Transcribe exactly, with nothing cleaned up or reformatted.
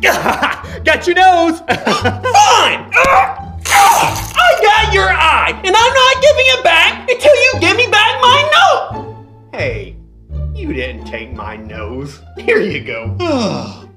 Got your nose. Fine! I got your eye, and I'm not giving it back until you give me back my nose! Hey, you didn't take my nose. Here you go.